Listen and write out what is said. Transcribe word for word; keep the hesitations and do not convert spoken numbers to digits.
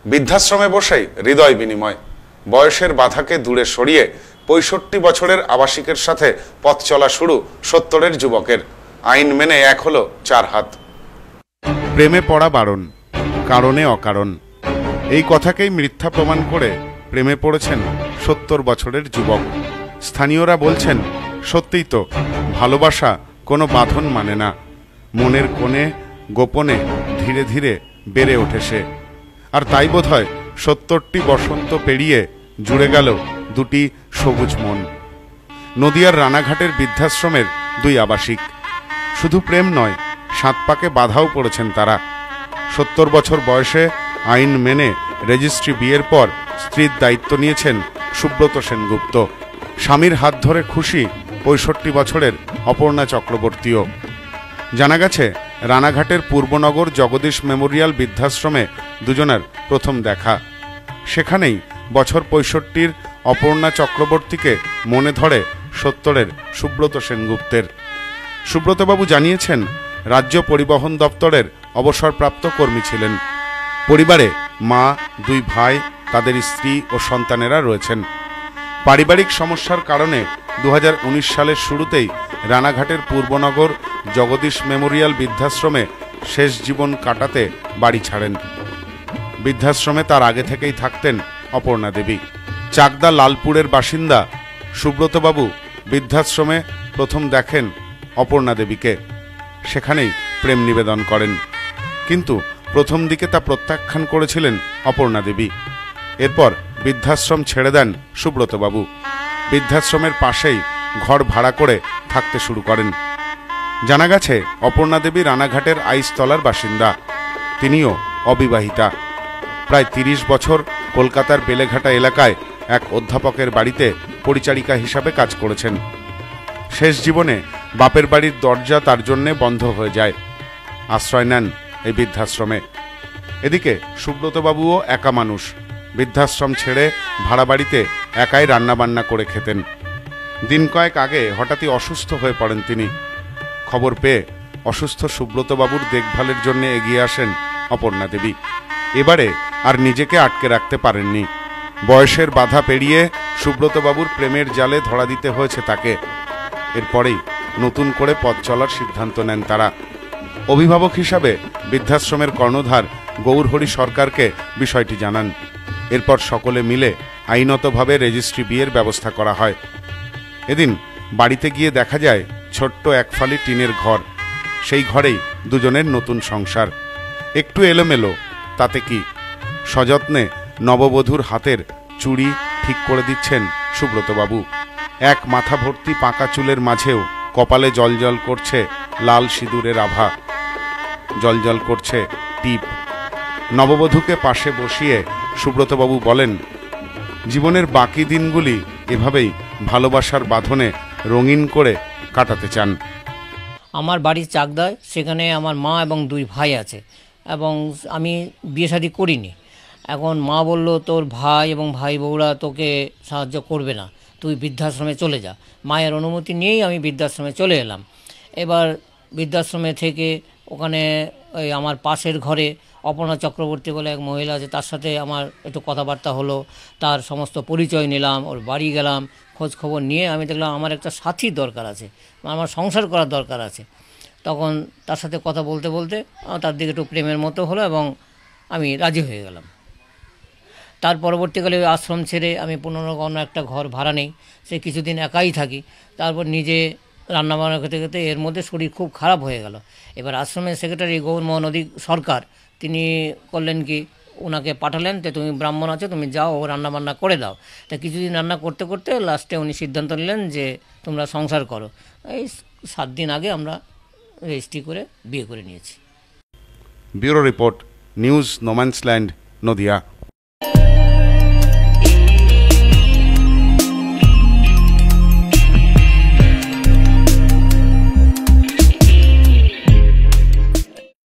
বৃদ্ধাশ্রমে বসেই হৃদয় বিনিময়। বয়সের বাধাকে দূরে সরিয়ে পঁয়ষট্টি বছরের আবাসিকের সাথে পথ চলা শুরু সত্তরের যুবকের। আইন মেনে এক হলো চার হাত। প্রেমে পড়া বারণ, কারণে অকারণ, এই কথাকেই মিথ্যা প্রমাণ করে প্রেমে পড়েছেন সত্তর বছরের যুবক। স্থানীয়রা বলছেন, সত্যিই তো, ভালোবাসা কোনো বাঁধন মানে না। মনের কোণে গোপনে ধীরে ধীরে বেড়ে ওঠে সে। আর তাই বোধহয় সত্তরটি বসন্ত পেরিয়ে জুড়ে গেল দুটি সবুজ মন। নদিয়ার রানাঘাটের বৃদ্ধাশ্রমের দুই আবাসিক। শুধু প্রেম নয়, সাত পাকে বাধাও পড়েছেন তারা। সত্তর বছর বয়সে আইন মেনে রেজিস্ট্রি বিয়ের পর স্ত্রীর দায়িত্ব নিয়েছেন সুব্রত সেনগুপ্ত। স্বামীর হাত ধরে খুশি পঁয়ষট্টি বছরের অপর্ণা চক্রবর্তীও। জানা গেছে, রানাঘাটের পূর্বনগর জগদীশ মেমোরিয়াল বৃদ্ধাশ্রমে দুজনের প্রথম দেখা। সেখানেই বছর পঁয়ষট্টির অপর্ণা চক্রবর্তীকে মনে ধরে সত্তরের সুব্রত সেনগুপ্তের। সুব্রতবাবু জানিয়েছেন, রাজ্য পরিবহন দপ্তরের অবসরপ্রাপ্ত কর্মী ছিলেন। পরিবারে মা, দুই ভাই, তাদের স্ত্রী ও সন্তানেরা রয়েছেন। পারিবারিক সমস্যার কারণে দু হাজার উনিশ সালের শুরুতেই রানাঘাটের পূর্বনগর জগদীশ মেমোরিয়াল বৃদ্ধাশ্রমে শেষ জীবন কাটাতে বাড়ি ছাড়েন। বৃদ্ধাশ্রমে তার আগে থেকেই থাকতেন অপর্ণা দেবী। চাকদা লালপুরের বাসিন্দা সুব্রতবাবু বৃদ্ধাশ্রমে প্রথম দেখেন অপর্ণা দেবীকে। সেখানেই প্রেম নিবেদন করেন, কিন্তু প্রথম দিকে তা প্রত্যাখ্যান করেছিলেন অপর্ণা দেবী। এরপর বৃদ্ধাশ্রম ছেড়ে দেন সুব্রতবাবু। বৃদ্ধাশ্রমের পাশেই ঘর ভাড়া করে থাকতে শুরু করেন। জানা গেছে, অপর্ণা দেবী রানাঘাটের আইসতলার বাসিন্দা। তিনিও অবিবাহিতা। প্রায় তিরিশ বছর কলকাতার বেলেঘাটা এলাকায় এক অধ্যাপকের বাড়িতে পরিচারিকা হিসাবে কাজ করেছেন। শেষ জীবনে বাপের বাড়ির দরজা তার জন্যে বন্ধ হয়ে যায়। আশ্রয় নেন এই বৃদ্ধাশ্রমে। এদিকে সুব্রতবাবুও একা মানুষ। বৃদ্ধাশ্রম ছেড়ে ভাড়া বাড়িতে একাই রান্নাবান্না করে খেতেন। দিন কয়েক আগে হঠাৎই অসুস্থ হয়ে পড়েন তিনি। খবর পেয়ে অসুস্থ সুব্রতবাবুর দেখভালের জন্য এগিয়ে আসেন অপর্ণা দেবী। এবারে আর নিজেকে আটকে রাখতে পারেননি। বয়সের বাধা পেরিয়ে সুব্রতবাবুর প্রেমের জালে ধরা দিতে হয়েছে তাকে। এরপরেই নতুন করে পথ চলার সিদ্ধান্ত নেন তারা। অভিভাবক হিসাবে বৃদ্ধাশ্রমের কর্ণধার গৌরহরি সরকারকে বিষয়টি জানান। এরপর সকলে মিলে আইনতভাবে রেজিস্ট্রি বিয়ের ব্যবস্থা করা হয়। এদিন বাড়িতে গিয়ে দেখা যায় ছোট্ট এক ফালি টিনের ঘর। সেই ঘরেই দুজনের নতুন সংসার। একটু এলোমেলো, তাতে কি? সযত্নে নববধূর হাতের চুড়ি ঠিক করে দিচ্ছেন সুব্রতবাবু। এক মাথা ভর্তি পাকা চুলের মাঝেও কপালে জলজল করছে লাল সিঁদুরের আভা, জলজল করছে টিপ। নববধূকে পাশে বসিয়ে সুব্রতবাবু বলেন, জীবনের বাকি দিনগুলি এভাবেই ভালোবাসার বাঁধনে রঙিন করে কাটাতে চান। আমার বাড়ি চাকদায়, সেখানে আমার মা এবং দুই ভাই আছে, এবং আমি বিয়ে শাদী করিনি। এখন মা বলল, তোর ভাই এবং ভাই বউরা তোকে সাহায্য করবে না, তুই বৃদ্ধাশ্রমে চলে যা। মায়ের অনুমতি নিয়েই আমি বৃদ্ধাশ্রমে চলে এলাম। এবার বৃদ্ধাশ্রমে থেকে ওখানে ওই আমার পাশের ঘরে অপর্ণা চক্রবর্তী বলে এক মহিলা আছে, তার সাথে আমার একটু কথাবার্তা হলো। তার সমস্ত পরিচয় নিলাম, ওর বাড়ি গেলাম, খোঁজ খবর নিয়ে আমি দেখলাম আমার একটা সাথীর দরকার আছে, আমার সংসার করার দরকার আছে। তখন তার সাথে কথা বলতে বলতে তার দিকে একটু প্রেমের মতো হলো এবং আমি রাজি হয়ে গেলাম। তার পরবর্তীকালে ওই আশ্রম ছেড়ে আমি পুনরায় অন্য একটা ঘর ভাড়া নেই, সে কিছুদিন একাই থাকি। তারপর নিজে রান্নাবান্না করতে করতে এর মধ্যে শরীর খুব খারাপ হয়ে গেল। এবার আশ্রমের সেক্রেটারি গৌরমোহন সরকার তিনি করলেন কি, ওনাকে পাঠালেন, তো তুমি ব্রাহ্মণ আছো, তুমি যাও, ও রান্নাবান্না করে দাও। তা কিছুদিন রান্না করতে করতে লাস্টে উনি সিদ্ধান্ত নিলেন যে তোমরা সংসার করো। এই সাত দিন আগে আমরা রেজিস্ট্রি করে বিয়ে করে নিয়েছি। Bureau report, news no man's land, Nadia.